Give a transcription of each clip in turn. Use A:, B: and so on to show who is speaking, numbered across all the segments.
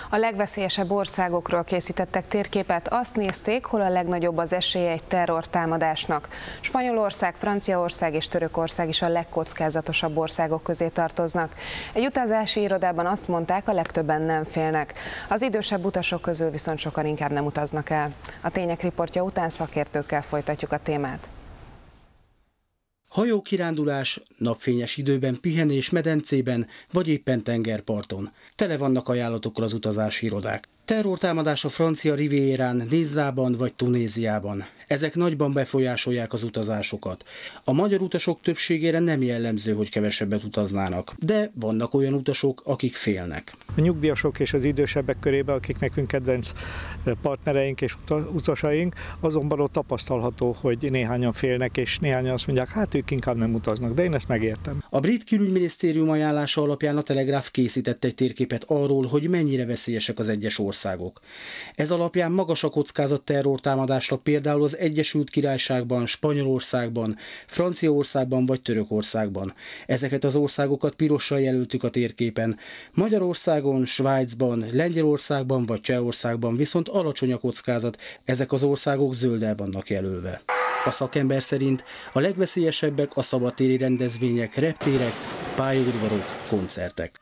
A: A legveszélyesebb országokról készítettek térképet, azt nézték, hol a legnagyobb az esélye egy terrortámadásnak. Spanyolország, Franciaország és Törökország is a legkockázatosabb országok közé tartoznak. Egy utazási irodában azt mondták, a legtöbben nem félnek. Az idősebb utasok közül viszont sokan inkább nem utaznak el. A tények riportja után szakértőkkel folytatjuk a témát.
B: Hajókirándulás, napfényes időben pihenés medencében, vagy éppen tengerparton. Tele vannak ajánlatokkal az utazási irodák. Terrortámadás a francia rivierán, Nizzában vagy Tunéziában. Ezek nagyban befolyásolják az utazásokat. A magyar utasok többségére nem jellemző, hogy kevesebbet utaznának, de vannak olyan utasok, akik félnek.
C: A nyugdíjasok és az idősebbek körében, akik nekünk kedvenc partnereink és utasaink, azonban ott tapasztalható, hogy néhányan félnek, és néhányan azt mondják, hát ők inkább nem utaznak, de én ezt megértem.
B: A brit külügyminisztérium ajánlása alapján a Telegraph készített egy térképet arról, hogy mennyire veszélyesek az egyes országok. Ez alapján magas a kockázat terrortámadásra például az Egyesült Királyságban, Spanyolországban, Franciaországban vagy Törökországban. Ezeket az országokat pirossal jelöltük a térképen. Magyarországon, Svájcban, Lengyelországban vagy Csehországban viszont alacsony a kockázat, ezek az országok zölddel vannak jelölve. A szakember szerint a legveszélyesebbek a szabadtéri rendezvények, reptérek, pályaudvarok, koncertek.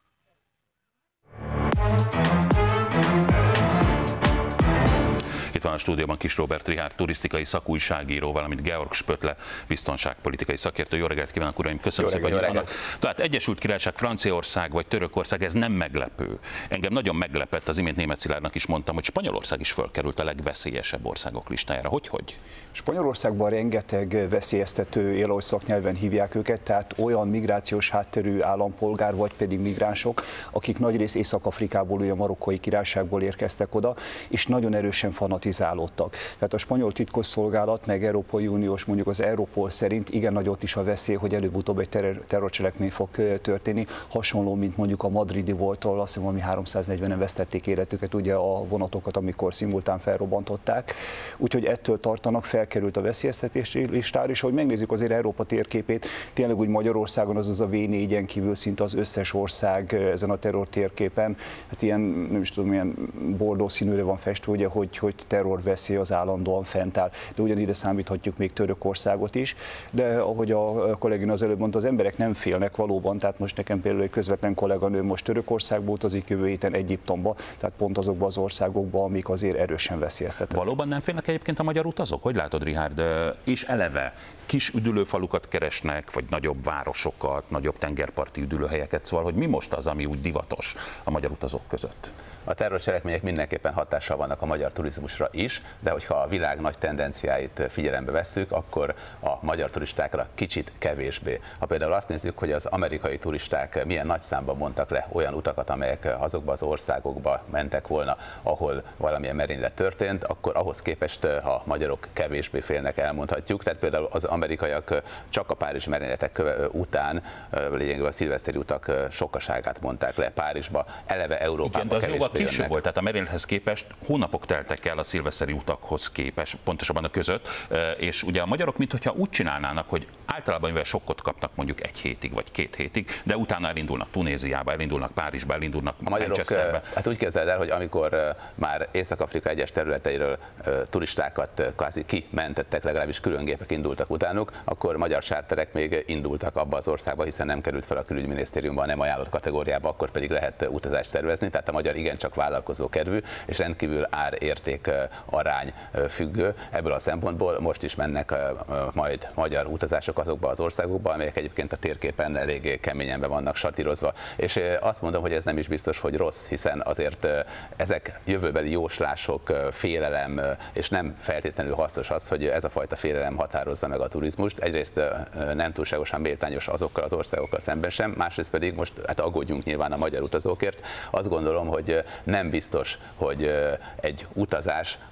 D: Itt van a stúdióban Kis Róbert Richárd, turisztikai szakújságíró, valamint Georg Spötle, biztonságpolitikai szakértő. Jó reggelt kívánok, uraim! Köszönöm szépen, hogy itt vannak. Tehát Egyesült Királyság, Franciaország vagy Törökország, ez nem meglepő. Engem nagyon meglepett, az imént Németh Szilárdnak is mondtam, hogy Spanyolország is fölkerült a legveszélyesebb országok listájára. Hogy?
E: Spanyolországban rengeteg veszélyeztető él, ahogy szaknyelven hívják őket, tehát olyan migrációs hátterű állampolgár vagy pedig migránsok, akik nagyrészt Észak-Afrikából, ugye a Marokkói Királyságból érkeztek oda, és nagyon erősen fanatizálódtak. Tehát a spanyol titkosszolgálat, meg Európai Uniós, mondjuk az Europol szerint igen nagyot is a veszély, hogy előbb-utóbb egy terrorcselekmény fog történni, hasonló, mint mondjuk a madridi volt, ahol azt hiszem, ami 340-en vesztették életüket, ugye a vonatokat, amikor szimultán felrobbantották. Úgyhogy ettől tartanak, felkerült a veszélyeztetési listára, és ahogy megnézzük azért Európa térképét, tényleg úgy Magyarországon az a V4-en kívül szinte az összes ország ezen a terror térképen, hát ilyen, nem is tudom, ilyen bordó színűre van festve, ugye, hogy terrorveszély az állandóan fent áll. De ugyanide számíthatjuk még Törökországot is, de ahogy a kollégina az előbb mondta, az emberek nem félnek valóban, tehát most nekem például egy közvetlen kolléganő most Törökországba utazik, jövő héten Egyiptomba, tehát pont azokba az országokba, amik azért erősen veszélyeztetnek.
D: Valóban nem félnek egyébként a magyar utazók? Hogy látod, Richárd? És eleve kis üdülőfalukat keresnek, vagy nagyobb városokat, nagyobb tengerparti üdülőhelyeket, szóval, hogy mi most az, ami úgy divatos a magyar utazók között?
F: A terrorcselekmények mindenképpen hatással vannak a magyar turizmusra is, de hogyha a világ nagy tendenciáit figyelembe vesszük, akkor a magyar turistákra kicsit kevésbé. Ha például azt nézzük, hogy az amerikai turisták milyen nagy számban mondtak le olyan utakat, amelyek azokba az országokba mentek volna, ahol valamilyen merénylet történt, akkor ahhoz képest a magyarok kevésbé félnek, elmondhatjuk. Tehát például az amerikaiak csak a párizsi merényletek után lényegében a szilveszteri utak sokaságát mondták le Párizsba, eleve Európában kevésbé.
D: Később volt, tehát a merénylethez képest hónapok teltek el a szilveszteri utakhoz képest, pontosabban a között, és ugye a magyarok mintha úgy csinálnának, hogy általában mivel sokkot kapnak mondjuk egy hétig vagy 2 hétig, de utána elindulnak Tunéziába, elindulnak Párizsba, elindulnak Manchesterbe.
F: Hát úgy képzeld el, hogy amikor már Észak-Afrika egyes területeiről turistákat kvázi kimentettek, legalábbis különgépek indultak utánuk, akkor magyar charterek még indultak abba az országba, hiszen nem került fel a külügyminisztériumban, nem ajánlott kategóriába, akkor pedig lehet utazást szervezni, tehát a magyar igencsak vállalkozó kedvű, és rendkívül ár-érték arány függő. Ebből a szempontból most is mennek majd magyar utazások azokba az országokba, amelyek egyébként a térképen eléggé keményen be vannak satírozva. És azt mondom, hogy ez nem is biztos, hogy rossz, hiszen azért ezek jövőbeli jóslások, félelem, és nem feltétlenül hasznos az, hogy ez a fajta félelem határozza meg a turizmust. Egyrészt nem túlságosan méltányos azokkal az országokkal szemben sem, másrészt pedig most hát aggódjunk nyilván a magyar utazókért. Azt gondolom, hogy nem biztos, hogy egy utazás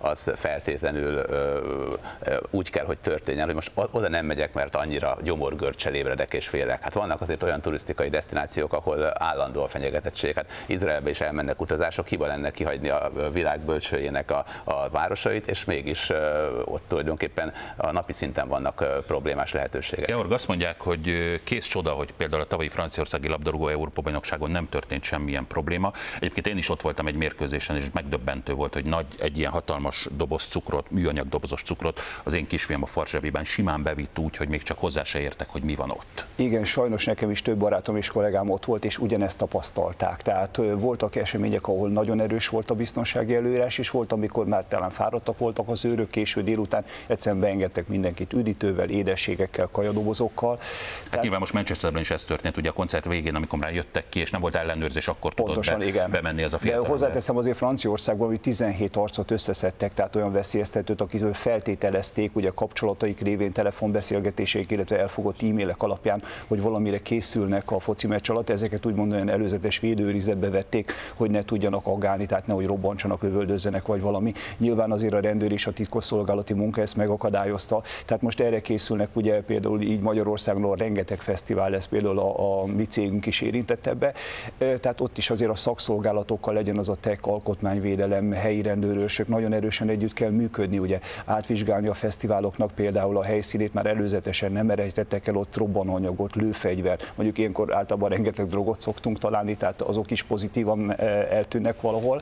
F: az feltétlenül úgy kell, hogy történjen, hogy most oda nem megyek, mert annyira gyomorgörcsel ébredek és félek. Hát vannak azért olyan turisztikai desztinációk, ahol állandó a fenyegetettség. Hát Izraelbe is elmennek utazások, hiba lenne kihagyni a világ bölcsőjének a városait, és mégis ott tulajdonképpen a napi szinten vannak problémás lehetőségek.
D: Georg, azt mondják, hogy kész csoda, hogy például a tavalyi franciaországi labdarúgó Európa-bajnokságon nem történt semmilyen probléma. Egyébként én is ott voltam egy mérkőzésen, és megdöbbentő volt, hogy egy ilyen hatalmas doboz cukrot, műanyag dobozos cukrot az én kisfiam a farzsebében simán bevitt úgy, hogy még csak hozzá se értek, hogy mi van ott.
E: Igen, sajnos nekem is több barátom és kollégám ott volt, és ugyanezt tapasztalták. Tehát voltak események, ahol nagyon erős volt a biztonsági előírás, és volt, amikor már talán fáradtak voltak az őrök, késő délután egyszerűen beengedtek mindenkit üdítővel, édességekkel, kajadobozokkal.
D: Hát nyilván most Manchesterben is ez történt, ugye a koncert végén, amikor már jöttek ki, és nem volt ellenőrzés, akkor tudott bemenni az a fiatal.
E: De hozzáteszem, azért Franciaországban, hogy 17 arcot összeszedtek, tehát olyan veszélyeztetőt, akitől feltételezték, ugye kapcsolataik révén, telefonbeszélgetéseik, illetve elfogott e-mailek alapján, hogy valamire készülnek a foci meccs alatt, ezeket úgymond olyan előzetes védőőrizetbe vették, hogy ne tudjanak aggálni, tehát nehogy robbantsanak, lövöldözzenek vagy valami. Nyilván azért a rendőr és a titkosszolgálati munka ezt megakadályozta. Tehát most erre készülnek, ugye például így Magyarországon rengeteg fesztivál lesz, például a mi cégünk is érintett ebbe. Tehát ott is azért a szakszolgálatokkal, legyen az a tech, alkotmányvédelem, helyi rendőrőrsök, nagyon erősen együtt kell működni, ugye átvizsgálni a fesztiváloknak például a helyszínét, már előzetesen nem rejtettek el ott robbanóanyagot, lőfegyvert, mondjuk ilyenkor általában rengeteg drogot szoktunk találni, tehát azok is pozitívan eltűnnek valahol.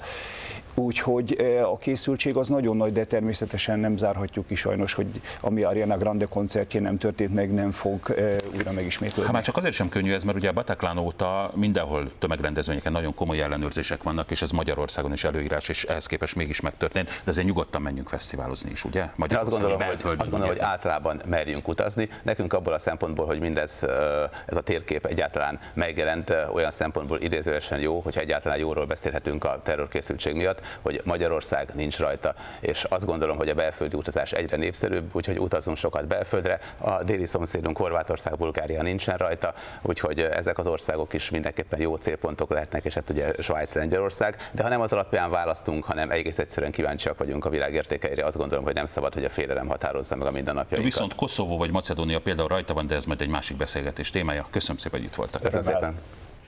E: Úgyhogy a készültség az nagyon nagy, de természetesen nem zárhatjuk ki sajnos, hogy ami Ariana Grande koncertjén nem történt meg, nem fog újra megismétlődni.
D: Hát már csak azért sem könnyű ez, mert ugye a Bataclan óta mindenhol tömegrendezvényeken nagyon komoly ellenőrzések vannak, és ez Magyarországon is előírás, és ehhez képest mégis megtörtént, de azért nyugodtan menjünk fesztiválozni is, ugye?
F: Azt gondolom, hogy általában merjünk utazni. Nekünk abból a szempontból, hogy mindez, ez a térkép egyáltalán megjelent, olyan szempontból idézőesen jó, hogyha egyáltalán jóról beszélhetünk a terrorkészültség miatt, hogy Magyarország nincs rajta, és azt gondolom, hogy a belföldi utazás egyre népszerűbb, úgyhogy utazunk sokat belföldre, a déli szomszédunk Horvátország, Bulgária nincsen rajta, úgyhogy ezek az országok is mindenképpen jó célpontok lehetnek, és hát ugye Svájc, Lengyelország, de ha nem az alapján választunk, hanem egész egyszerűen kíváncsiak vagyunk a világ értékeire, azt gondolom, hogy nem szabad, hogy a félelem határozza meg a mindennapjainkat.
D: Viszont Koszovó vagy Macedónia például rajta van, de ez majd egy másik beszélgetés témája. Köszönöm szépen, hogy itt voltak.
F: Köszönöm szépen.